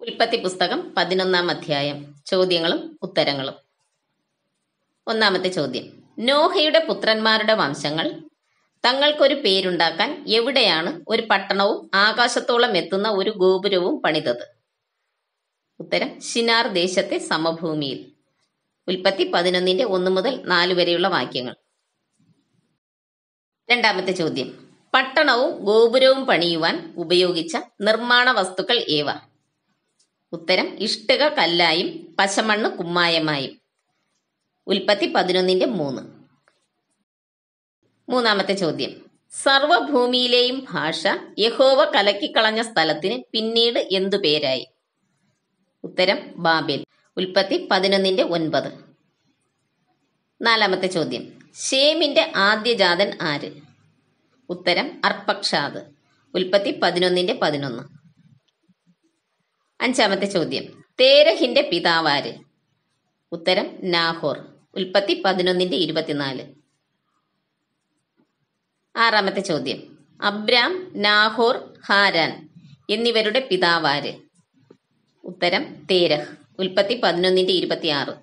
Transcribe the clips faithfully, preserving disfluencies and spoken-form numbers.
ഉൽപ്പത്തി പുസ്തകം പതിനൊന്നാം അധ്യായം. ചോദ്യങ്ങളും ഉത്തരങ്ങളും. ഒന്നാമത്തെ ചോദ്യം: നോഹയുടെ പുത്രന്മാരുടെ വംശങ്ങൾ തങ്ങൾക്കൊരു പേരുണ്ടാക്കാൻ എവിടെയാണ് ഒരു പട്ടണവും ആകാശത്തോളം എത്തുന്ന ഒരു ഗോപുരവും പണിതത്? ഉത്തരം: ശിനാർ ദേശത്തെ സമഭൂമിയിൽ. ഉൽപ്പത്തി പതിനൊന്നിന്റെ ഒന്ന് മുതൽ നാല് വരെയുള്ള വാക്യങ്ങൾ. രണ്ടാമത്തെ ചോദ്യം: പട്ടണവും ഗോപുരവും പണിയുവാൻ ഉപയോഗിച്ച നിർമ്മാണ വസ്തുക്കൾ ഏവ? ഉത്തരം: ഇഷ്ടിക കല്ലായും പശമണ്ണ് കുമ്മായമായും. ഉൽപ്പത്തി പതിനൊന്നിന്റെ മൂന്ന്. മൂന്നാമത്തെ ചോദ്യം: സർവഭൂമിയിലെയും ഭാഷ യഹോവ കലക്കിക്കളഞ്ഞ സ്ഥലത്തിന് പിന്നീട് എന്തു പേരായി? ഉത്തരം: ബാബേൽ. ഉൽപ്പത്തി പതിനൊന്നിന്റെ ഒൻപത്. നാലാമത്തെ ചോദ്യം: ശേമിന്റെ ആദ്യജാതൻ ആര്? ഉത്തരം: അർപ്പക്ഷാദ്. ഉൽപ്പത്തി പതിനൊന്നിന്റെ പതിനൊന്ന്. അഞ്ചാമത്തെ ചോദ്യം: തേരഹിന്റെ പിതാവാര്? ഉത്തരം: നാഹോർ. ഉൽപ്പത്തി പതിനൊന്നിന്റെ ഇരുപത്തിനാല്. ആറാമത്തെ ചോദ്യം: അബ്രാം, നാഹോർ, ഹാരാൻ എന്നിവരുടെ പിതാവാര്? ഉത്തരം: തേരഹ്. ഉൽപ്പത്തി പതിനൊന്നിന്റെ ഇരുപത്തിയാറ്.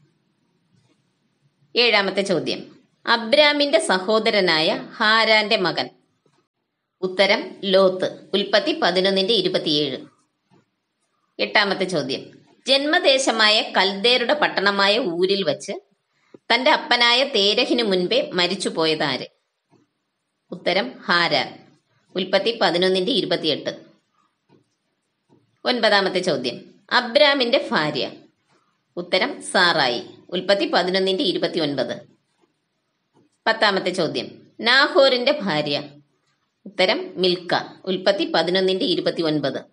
ഏഴാമത്തെ ചോദ്യം: അബ്രാമിന്റെ സഹോദരനായ ഹാരാന്റെ മകൻ? ഉത്തരം: ലോത്ത്. ഉൽപ്പത്തി പതിനൊന്നിന്റെ ഇരുപത്തിയേഴ്. എട്ടാമത്തെ ചോദ്യം: ജന്മദേശമായ കൽദേരുടെ പട്ടണമായ ഊരിൽ വച്ച് തന്റെ അപ്പനായ തേരഹിനു മുൻപേ മരിച്ചുപോയതാര്? ഉത്തരം: ഹാരാൻ. ഉൽപ്പത്തി പതിനൊന്നിന്റെ ഇരുപത്തിയെട്ട്. ഒൻപതാമത്തെ ചോദ്യം: അബ്രാമിന്റെ ഭാര്യ? ഉത്തരം: സാറായി. ഉൽപ്പത്തി പതിനൊന്നിന്റെ ഇരുപത്തി ഒൻപത്. പത്താമത്തെ ചോദ്യം: നാഹോറിന്റെ ഭാര്യ? ഉത്തരം: മിൽക്ക. ഉൽപ്പത്തി പതിനൊന്നിന്റെ ഇരുപത്തി ഒൻപത്.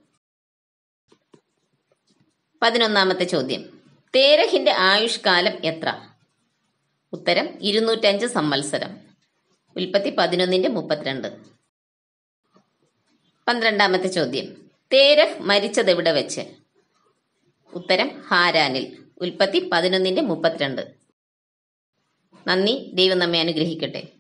പതിനൊന്നാമത്തെ ചോദ്യം: തേരഹിന്റെ ആയുഷ്കാലം എത്ര? ഉത്തരം: ഇരുന്നൂറ്റഞ്ച് സംവത്സരം. ഉൽപ്പത്തി പതിനൊന്നിന്റെ മുപ്പത്തിരണ്ട്. പന്ത്രണ്ടാമത്തെ ചോദ്യം: തേരഹ് മരിച്ചതെവിടെ വെച്ച്? ഉത്തരം: ഹാരാനിൽ. ഉൽപ്പത്തി പതിനൊന്നിന്റെ മുപ്പത്തിരണ്ട്. നന്ദി. ദൈവം നമ്മെ അനുഗ്രഹിക്കട്ടെ.